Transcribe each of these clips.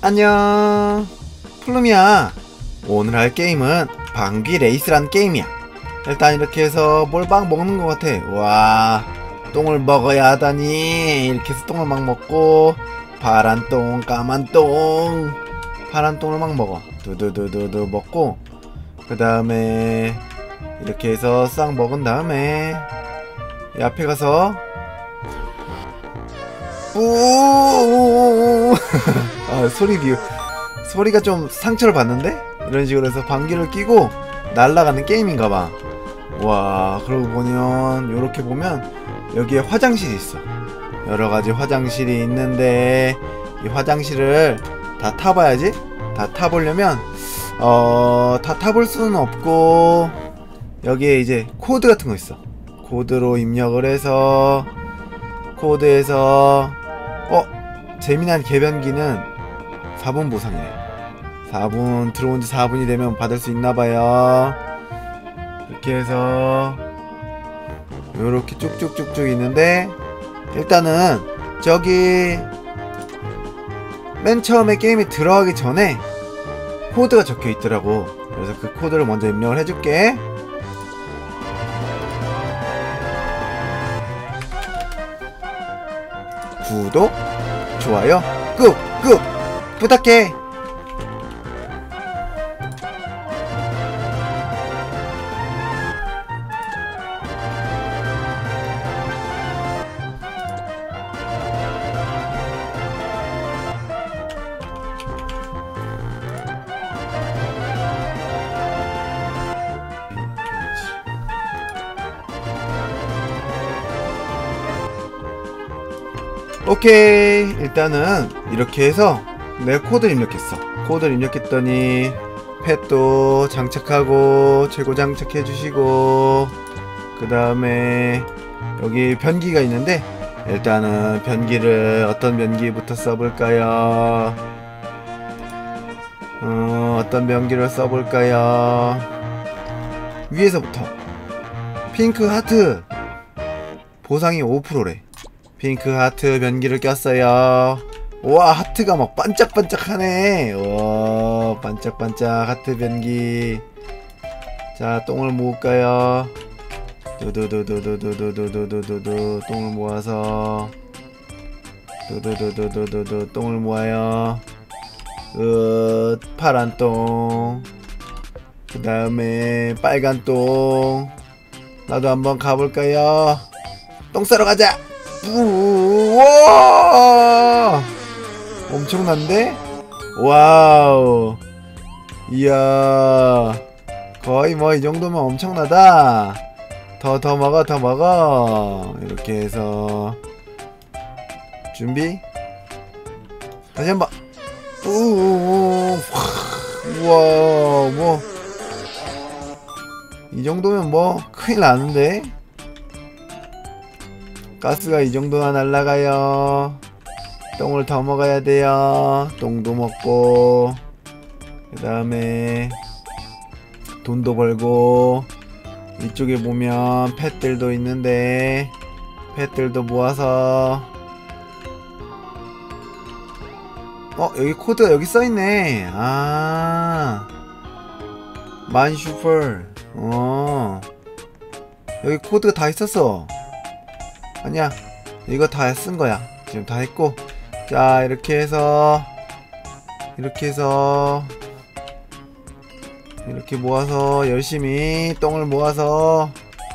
안녕, 플루미야. 오늘 할 게임은 방귀 레이스란 게임이야. 일단 이렇게 해서 뭘 막 먹는 것 같아. 와, 똥을 먹어야 하다니. 이렇게 해서 똥을 막 먹고, 파란 똥, 까만 똥, 파란 똥을 막 먹어. 두두두두두 먹고, 그 다음에 이렇게 해서 싹 먹은 다음에 이 앞에 가서 뿌 아, 소리가 좀 상처를 받는데? 이런 식으로 해서 방귀를 뀌고 날아가는 게임인가봐. 와, 그러고 보면 요렇게 보면 여기에 화장실이 있어. 여러가지 화장실이 있는데 이 화장실을 다 타봐야지. 다 타보려면 다 타볼 수는 없고 여기에 이제 코드 같은 거 있어. 코드로 입력을 해서 코드에서 재미난 개변기는 4분 보상이래. 4분 들어온지 4분이 되면 받을 수 있나봐요. 이렇게 해서 요렇게 쭉쭉쭉쭉 있는데, 일단은 저기 맨 처음에 게임에 들어가기 전에 코드가 적혀 있더라고. 그래서 그 코드를 먼저 입력을 해줄게. 구독, 좋아요, 꾹 부탁해. 오케이, 일단은 이렇게 해서 내 코드를 입력했어. 코드를 입력했더니 펫도 장착하고 최고 장착해 주시고, 그 다음에 여기 변기가 있는데 일단은 변기를 어떤 변기부터 써볼까요? 어떤 변기를 써볼까요? 위에서부터 핑크 하트 보상이 5%래 핑크 하트 변기를 꼈어요. 와, 하트가 막 반짝반짝하네. 와, 반짝반짝 하트 변기. 자, 똥을 모을까요? 두두두두두두두두두두두 똥을 모아서 두두두두두두두 똥을 모아요. 파란 똥, 그 다음에 빨간 똥. 나도 한번 가볼까요? 똥 싸러 가자. 우와, 엄청난데? 와우, 이야, 거의 뭐 이 정도면 엄청나다. 더 먹어. 이렇게 해서 준비. 다시 한번. 우와, 뭐 이 정도면 뭐 큰일 나는데? 가스가 이 정도나 날라가요. 똥을 더 먹어야 돼요. 똥도 먹고, 그 다음에 돈도 벌고, 이쪽에 보면 펫들도 있는데 펫들도 모아서, 여기 코드가 여기 써있네. 아, 만슈퍼. 여기 코드가 다 있었어. 아니야, 이거 다 쓴거야. 지금 다 했고, 자, 이렇게 해서 이렇게 모아서 열심히 똥을 모아서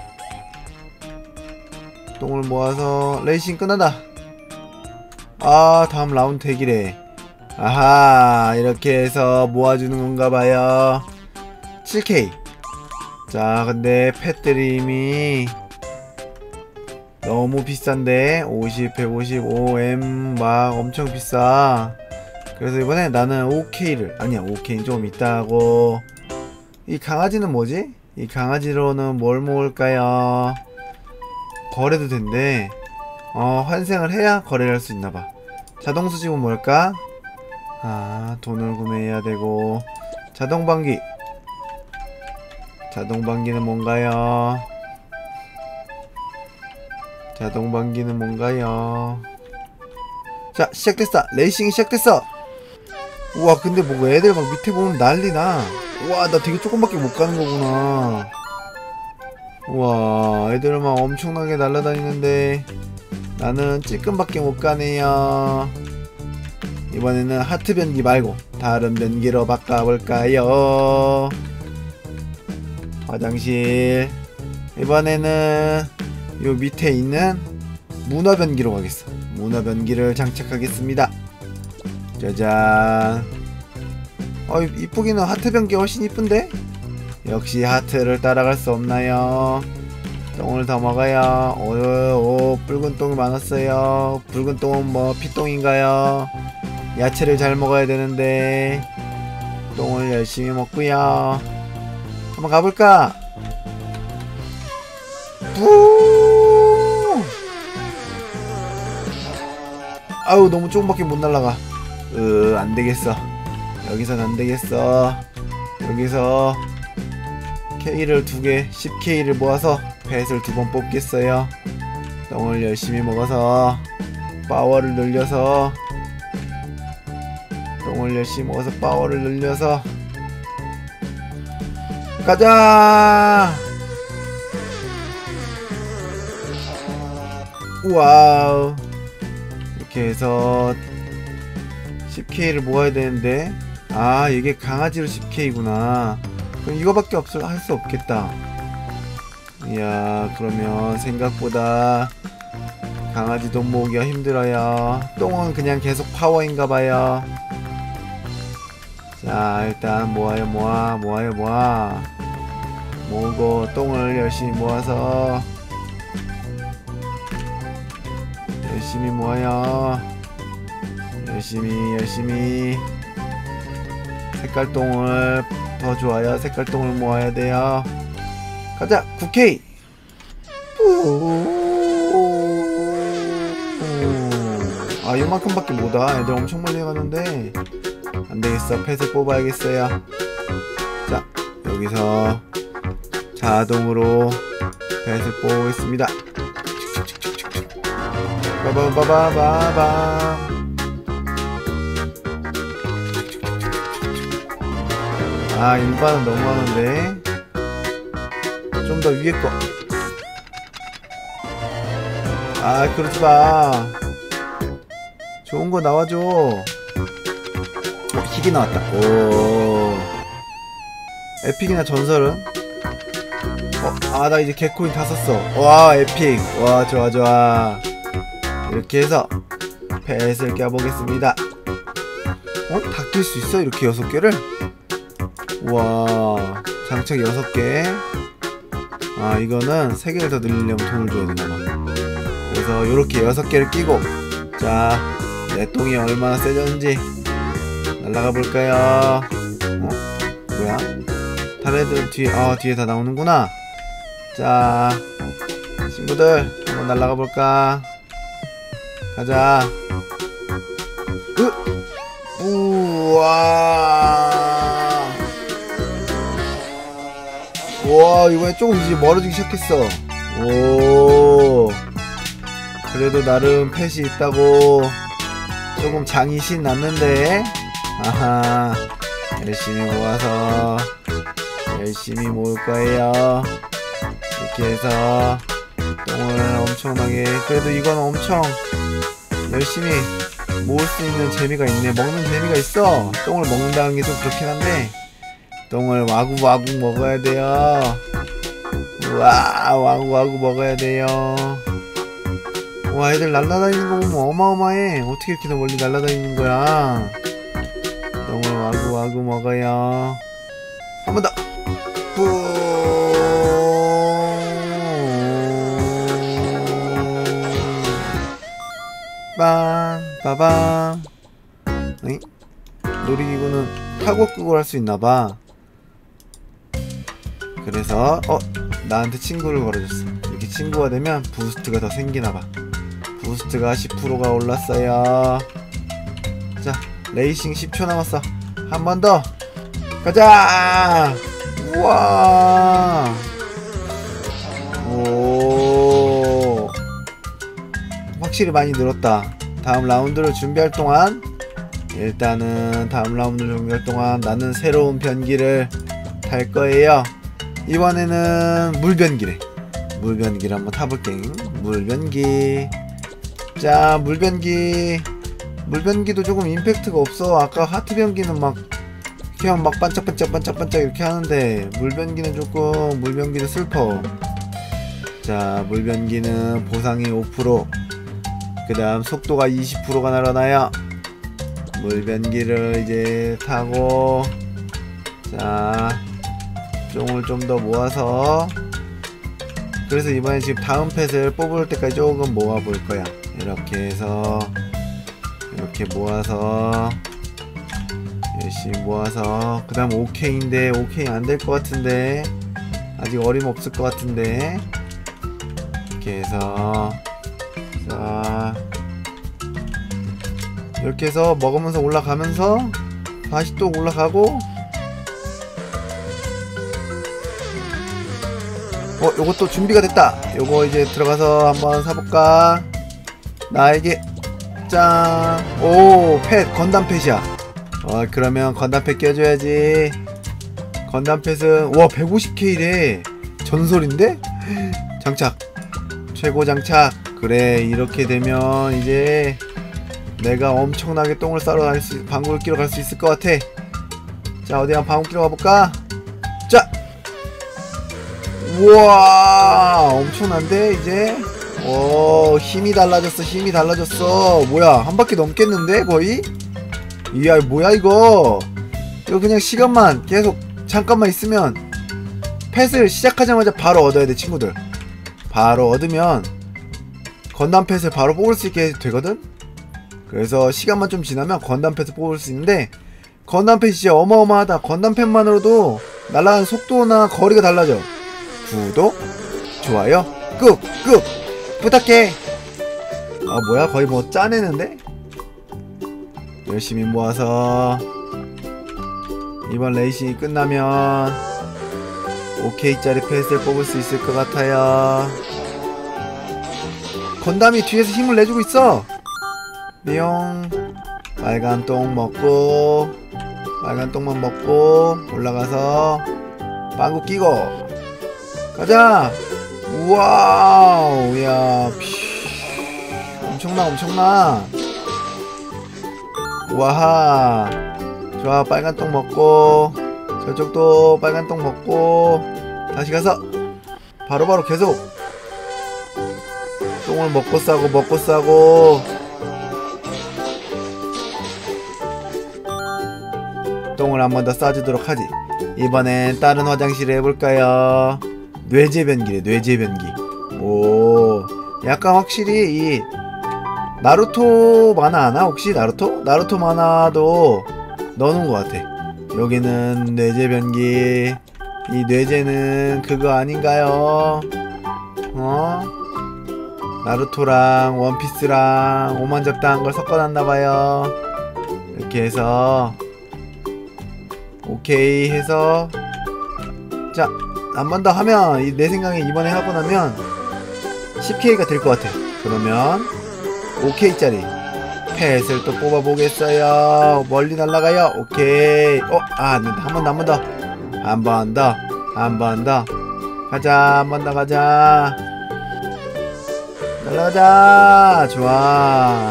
레이싱 끝난다. 아, 다음 라운드 대기래. 아하, 이렇게 해서 모아주는 건가봐요. 7K. 자, 근데 펫들이 이미 너무 비싼데 50, 150, 5M 막 엄청 비싸. 그래서 이번에 나는 5K를, 아니야, 5K는 좀 있다고. 이 강아지는 뭐지? 이 강아지로는 뭘 모을까요? 거래도 된대. 환생을 해야 거래를 할 수 있나봐. 자동 수집은 뭘까? 아, 돈을 구매해야 되고. 자동방귀. 자동방귀는 뭔가요? 자동방귀는 뭔가요? 자, 시작됐어. 레이싱이 시작됐어. 우와, 근데 뭐 애들 막 밑에 보면 난리나. 우와, 나 되게 조금밖에 못 가는 거구나. 우와, 애들 막 엄청나게 날아다니는데 나는 찔끔밖에 못 가네요. 이번에는 하트 변기 말고 다른 변기로 바꿔볼까요? 화장실. 이번에는 요 밑에 있는 문어 변기로 가겠어. 문어 변기를 장착하겠습니다. 짜잔. 이쁘기는 하트 변기가 훨씬 이쁜데? 역시 하트를 따라갈 수 없나요? 똥을 더 먹어요. 오, 붉은 똥이 많았어요. 붉은 똥은 뭐 피똥인가요? 야채를 잘 먹어야 되는데 똥을 열심히 먹고요. 한번 가볼까? 뿌! 아우, 너무 조금밖에 못 날아가. 안되겠어. 여기선 안되겠어. 여기서 K를 2개 10K를 모아서 펫을 2번 뽑겠어요. 똥을 열심히 먹어서 파워를 늘려서 똥을 열심히 먹어서 파워를 늘려서 가자. 와우. 이렇게 해서 10K를 모아야 되는데, 아, 이게 강아지로 10K구나. 그럼 이거밖에 할 수 없겠다. 이야, 그러면 생각보다 강아지 돈 모으기가 힘들어요. 똥은 그냥 계속 파워인가봐요. 자, 일단 모아요. 모으고 똥을 열심히 모아서 열심히 모아요. 열심히 색깔똥을 더 좋아요. 색깔똥을 모아야 돼요. 가자. 9K. 아, 요만큼밖에 못와. 애들 엄청 멀리 가는데 안되겠어. 펫을 뽑아야겠어요. 자, 여기서 자동으로 펫을 뽑겠습니다. 빠바바바바밤. 아, 일반은 너무하는데 좀 더 위에 거. 아, 그러지마. 좋은 거 나와줘. 희귀 나왔다. 오, 에픽이나 전설은? 아, 나 이제 개코인 다 썼어. 와, 에픽. 와, 좋아. 이렇게 해서 펫을 껴보겠습니다. 다 낄 수 있어? 이렇게 6개를? 우와, 장착 6개. 아, 이거는 3개를 더 늘리려면 돈을 줘야 되나봐. 그래서 요렇게 6개를 끼고, 자, 내 똥이 얼마나 세졌는지 날라가 볼까요? 뭐야? 다른 애들은 뒤에 다 나오는구나. 자, 친구들 한번 날라가 볼까? 가자. 우와. 와, 이번에 조금 이제 멀어지기 시작했어. 오, 그래도 나름 펫이 있다고 조금 장이 신났는데. 아하, 열심히 모아서 열심히 모을 거예요. 이렇게 해서 똥을 엄청나게, 그래도 이건 엄청 열심히 모을 수 있는 재미가 있네. 먹는 재미가 있어. 똥을 먹는다는 게 좀 그렇긴 한데 똥을 와구와구 먹어야 돼요. 우와, 와구와구 먹어야 돼요. 와, 애들 날아다니는 거 보면 어마어마해. 어떻게 이렇게 멀리 날아다니는 거야. 똥을 와구와구 먹어요. 한 번 더. 빵, 빠방. 응? 놀이기구는 타고 끄고 할 수 있나봐. 그래서 나한테 친구를 걸어줬어. 이렇게 친구가 되면 부스트가 더 생기나봐. 부스트가 10%가 올랐어요. 자, 레이싱 10초 남았어. 한 번 더. 가자. 우와. 오, 확실히 많이 늘었다. 다음 라운드를 준비할 동안 일단은 다음 라운드 종료할 동안 나는 새로운 변기를 탈 거예요. 이번에는 물변기래. 물변기를 한번 타볼게. 물변기. 자, 물변기도 조금 임팩트가 없어. 아까 하트 변기는 막 그냥 막 반짝반짝 이렇게 하는데 물변기는 조금 물변기는 슬퍼. 자, 물변기는 보상이 5%, 그 다음 속도가 20%가 늘어나요. 물변기를 이제 타고, 자, 쫑을 좀 더 모아서, 그래서 이번에 지금 다음 펫을 뽑을 때까지 조금 모아 볼 거야. 이렇게 해서 이렇게 모아서 열심히 모아서, 그 다음 오케이인데 오케이 안 될 것 같은데, 아직 어림없을 것 같은데, 이렇게 해서, 자, 이렇게 해서 먹으면서 올라가면서 다시 또 올라가고, 요것도 준비가 됐다. 요거 이제 들어가서 한번 사볼까. 나에게 짠. 오, 펫 건담 펫이야. 그러면 건담 펫 껴줘야지. 건담 펫은 와 150K래. 전설인데? 장착, 최고 장착. 그래, 이렇게 되면 이제 내가 엄청나게 똥을 싸러 다닐 수, 방구를 끼러 갈 수 있을 것 같아. 자, 어디 한번 방구 끼러 가볼까? 자, 우와, 엄청난데 이제. 힘이 달라졌어. 힘이 달라졌어. 뭐야, 한 바퀴 넘겠는데 거의? 이야, 뭐야 이거 그냥 시간만 계속 잠깐만 있으면 펫을 시작하자마자 바로 얻어야 돼. 친구들, 바로 얻으면 건담 펫을 바로 뽑을 수 있게 되거든. 그래서 시간만 좀 지나면 건담 펫을 뽑을 수 있는데, 건담 펫이 진짜 어마어마하다. 건담 펫만으로도 날아가는 속도나 거리가 달라져. 구독, 좋아요 꾹 부탁해. 뭐야, 거의 뭐 짜내는데? 열심히 모아서 이번 레이싱이 끝나면 오케이짜리 펫을 뽑을 수 있을 것 같아요. 건담이 뒤에서 힘을 내주고 있어. 뿅. 빨간 똥 먹고, 빨간 똥만 먹고 올라가서 빵구 끼고 가자. 우와우, 야, 엄청나. 와하. 좋아, 빨간 똥 먹고, 저쪽도 빨간 똥 먹고, 다시 가서 바로바로 계속 똥을 먹고 싸고 똥을 한 번 더 싸주도록 하지. 이번엔 다른 화장실을 해볼까요? 뇌제변기래. 뇌제변기. 오, 약간 확실히 이 나루토 만화 아나? 혹시 나루토 만화도 넣어놓은 것 같아. 여기는 뇌제변기. 이 뇌제는 그거 아닌가요? 나루토랑 원피스랑 오만잡다한 걸 섞어놨나봐요. 이렇게 해서 오케이 해서, 자, 한 번 더 하면, 내 생각에 이번에 하고 나면 10K가 될 것 같아. 그러면 5K짜리 펫을 또 뽑아보겠어요. 멀리 날아가요. 오케이. 안 된다. 한 번 더 가자. 한 번 더 가자. 날아가자. 좋아.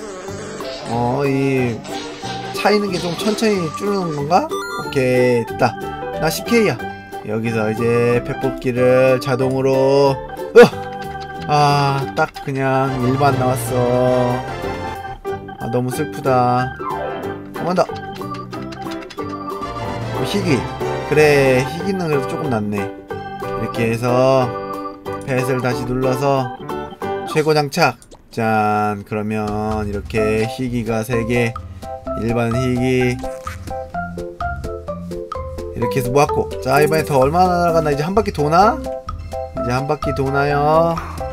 이 차이는 게 좀 천천히 줄는 건가? 오케이, 됐다. 나 10K야. 여기서 이제 펫 뽑기를 자동으로, 딱 그냥 일반 나왔어. 너무 슬프다. 한 번 더. 희귀. 그래, 희귀는 그래도 조금 낫네. 이렇게 해서 펫을 다시 눌러서 최고 장착. 짠. 그러면 이렇게 희귀가 3개, 일반 희귀 이렇게 해서 모았고, 자, 이번에 더 얼마나 날아갔나? 이제 한 바퀴 도나? 이제 한 바퀴 도나요?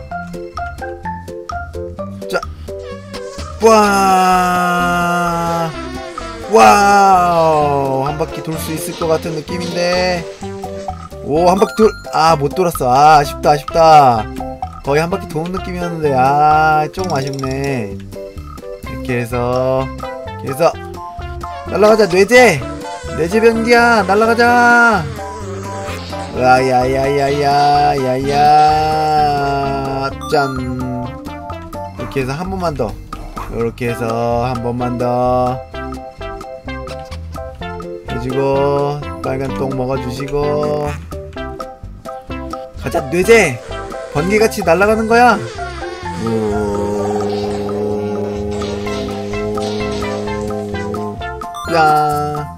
자, 와우, 한 바퀴 돌 수 있을 것 같은 느낌인데. 오, 한 바퀴 못 돌았어. 아쉽다. 거의 한 바퀴 도는 느낌이었는데, 조금 아쉽네. 이렇게 해서 날라가자. 뇌제 변기야. 날라가자. 야야야야야야야. 짠. 이렇게 해서 한 번만 더. 이렇게 해서 한 번만 더 해주고, 빨간 똥 먹어주시고. 가자. 뇌제 번개같이 날아가는 거야. 야,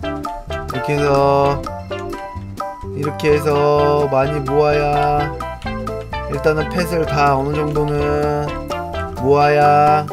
이렇게 해서 많이 모아야, 일단은 펫을 다 어느 정도는 모아야.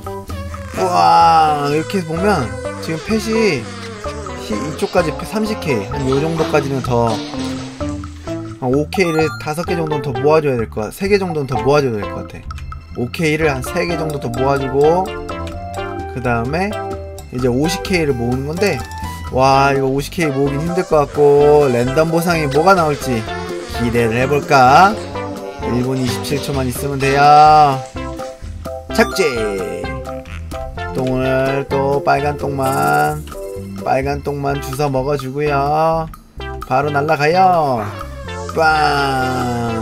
우와, 이렇게 보면 지금 펫이 이쪽까지 30K 한 요정도까지는 더, 한 5K를 5개 정도는 더 모아줘야 될 것 같아. 3개 정도는 더 모아줘야 될 것 같아. 5K를 한 3개 정도 더 모아주고, 그 다음에 이제 50K를 모으는 건데, 와, 이거 50K 모으긴 힘들 것 같고, 랜덤 보상이 뭐가 나올지 기대를 해볼까? 1분 27초만 있으면 돼요. 착지! 똥을 또 빨간 똥만 주워 먹어주고요. 바로 날라가요. 빵!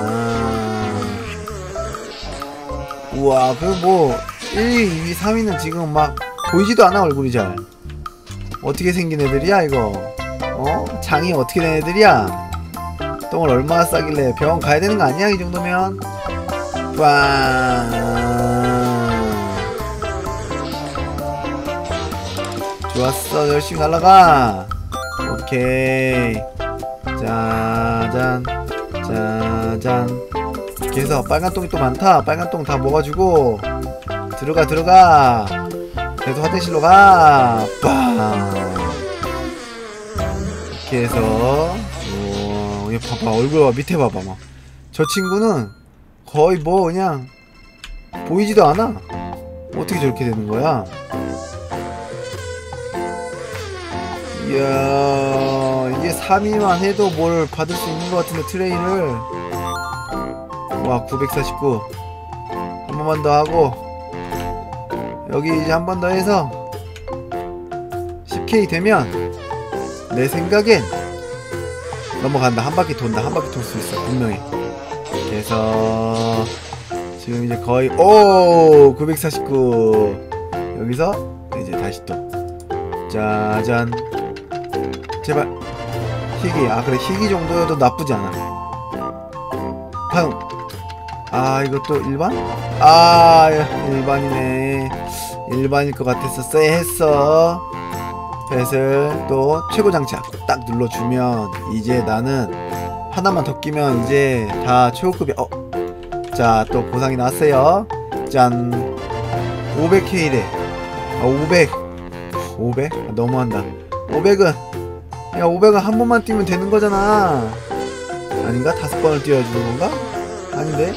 우와, 그 뭐 1, 2, 3위는 지금 막 보이지도 않아. 얼굴이 잘. 어떻게 생긴 애들이야 이거? 장이 어떻게 된 애들이야? 똥을 얼마나 싸길래 병원 가야 되는 거 아니야 이 정도면? 빵! 좋았어. 열심히 날아가. 오케이. 짜잔 짜잔. 이렇게 해서 빨간 똥이 또 많다. 빨간 똥 다 먹어주고 들어가. 그래서 화장실로 가. 빵. 이렇게 해서 얘 봐봐. 얼굴 봐. 밑에 봐봐. 막 저 친구는 거의 뭐 그냥 보이지도 않아. 어떻게 저렇게 되는 거야? 이야, 이게 3위만 해도 뭘 받을 수 있는 것 같은데, 트레이를. 와, 949. 한 번만 더 하고, 여기 이제 한 번 더 해서 10K 되면 내 생각엔 넘어간다. 한 바퀴 돈다. 한 바퀴 돌 수 있어, 분명히. 그래서 지금 이제 거의 949. 여기서 이제 다시 또 짜잔. 제발 희귀. 아 그래, 희귀 정도여도 나쁘지 않아. 팡. 아 이것도 일반? 아 일반이네. 일반일 것 같았어. 쎄했어. 펫을 또 최고 장착 딱 눌러주면 이제 나는 하나만 더 끼면 이제 다 최고급이야. 자, 또 보상이 나왔어요. 짠. 500K래. 500? 아, 너무한다. 500은 야, 500은 한 번만 뛰면 되는 거잖아. 아닌가? 5번을 뛰어주는 건가? 아닌데?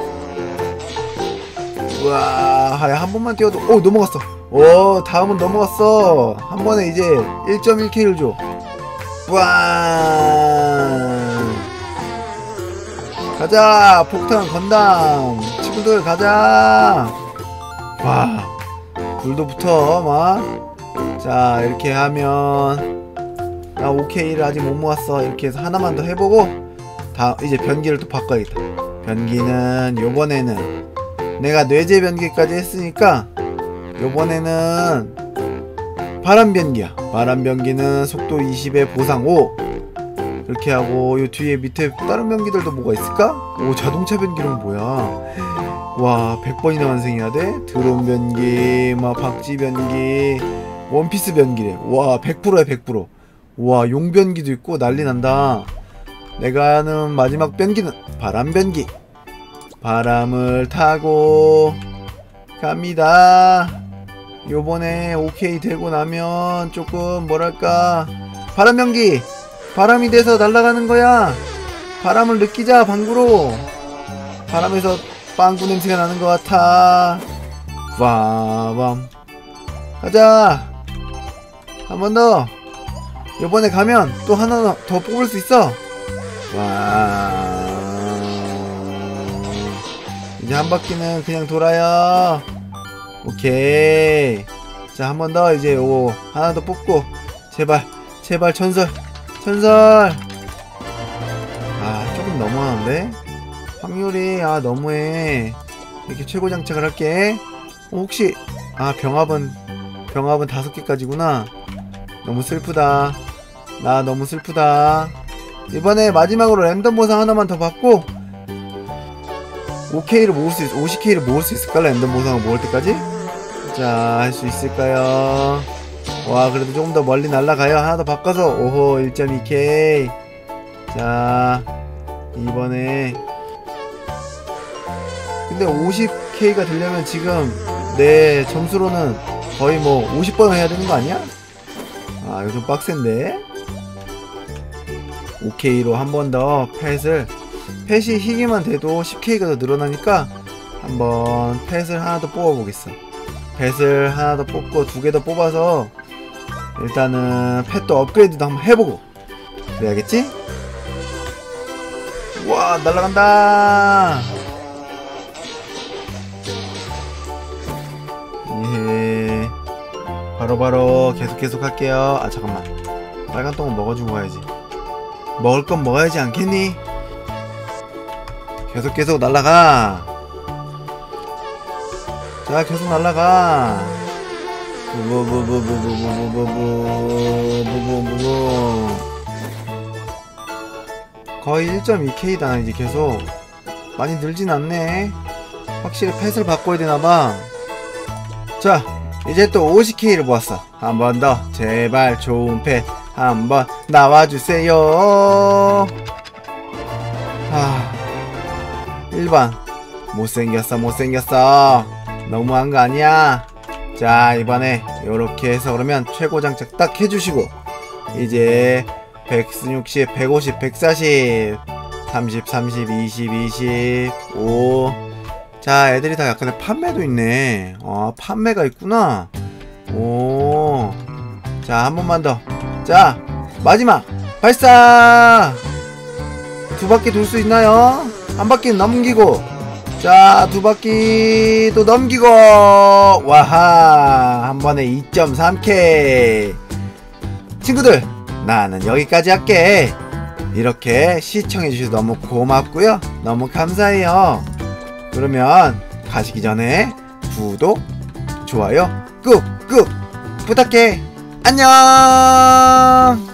우와, 한 번만 뛰어도 넘어갔어. 다음은 넘어갔어. 한 번에 이제 1.1K를 줘. 우와, 가자. 폭탄 건담 친구들 가자. 와, 불도 붙어 막. 자, 이렇게 하면 나 5K를 아직 못 모았어. 이렇게 해서 하나만 더 해보고 이제 변기를 또 바꿔야겠다. 변기는 요번에는 내가 뇌제 변기까지 했으니까 요번에는 바람 변기야. 바람 변기는 속도 20에 보상 5. 이렇게 하고 요 뒤에 밑에 다른 변기들도 뭐가 있을까? 자동차 변기는 뭐야? 와, 100번이나 완성해야 돼? 드론 변기, 막 박쥐 변기, 원피스 변기래. 와, 100%야 100%. 와, 용 변기도 있고 난리 난다. 내가 하는 마지막 변기는 바람 변기. 바람을 타고 갑니다. 요번에 OK 되고 나면 조금 뭐랄까, 바람 변기. 바람이 돼서 날아가는 거야. 바람을 느끼자. 방구로. 바람에서 빵구 냄새가 나는 것 같아. 빠밤. 가자. 한 번 더. 요번에 가면 또 하나 더 뽑을 수 있어. 와. 이제 한 바퀴는 그냥 돌아요. 오케이. 자, 한 번 더. 이제 오 하나 더 뽑고. 제발 전설. 아, 조금 너무하는데 확률이. 아, 너무해. 이렇게 최고 장착을 할게. 혹시 병합은 5개까지구나. 너무 슬프다. 나 너무 슬프다. 이번에 마지막으로 랜덤 보상 하나만 더 받고 50K를 모을 수 있을까? 랜덤 보상을 모을 때까지? 자, 할 수 있을까요? 와, 그래도 조금 더 멀리 날아가요. 하나 더 바꿔서. 오호, 1.2K. 자, 이번에. 근데 50K가 되려면 지금 내 점수로는 거의 뭐 50번을 해야 되는 거 아니야? 아, 이거 좀 빡센데? 5K로 한 번 더 펫이 희귀만 돼도 10K가 더 늘어나니까 한번 펫을 하나 더 뽑아보겠어. 펫을 하나 더 뽑고 2개 더 뽑아서 일단은 펫도 업그레이드도 한번 해보고 그래야겠지? 와, 날아간다. 예, 바로 계속 할게요. 아, 잠깐만. 빨간 똥은 먹어주고 가야지. 먹을 건 먹어야지 않겠니? 계속 날아가. 자, 계속 날아가. 거의 1.2K다. 이제 계속 많이 늘진 않네. 확실히 펫을 바꿔야 되나봐. 자, 이제 또 50K를 모았어. 한 번 더 제발 좋은 펫 한번 나와주세요. 1번 못생겼어. 너무한 거 아니야? 자, 이번에 요렇게 해서 그러면 최고 장착 딱 해주시고 이제 160, 150, 140, 30, 20, 25. 자, 애들이 다 약간의 판매도 있네. 판매가 있구나. 오. 자, 한 번만 더. 자, 마지막 발사. 2바퀴 돌 수 있나요? 한 바퀴는 넘기고. 자, 2바퀴 또 넘기고. 와하, 한 번에 2.3K. 친구들, 나는 여기까지 할게. 이렇게 시청해주셔서 너무 고맙고요. 너무 감사해요. 그러면 가시기 전에 구독, 좋아요 꾹꾹 부탁해. 안녕.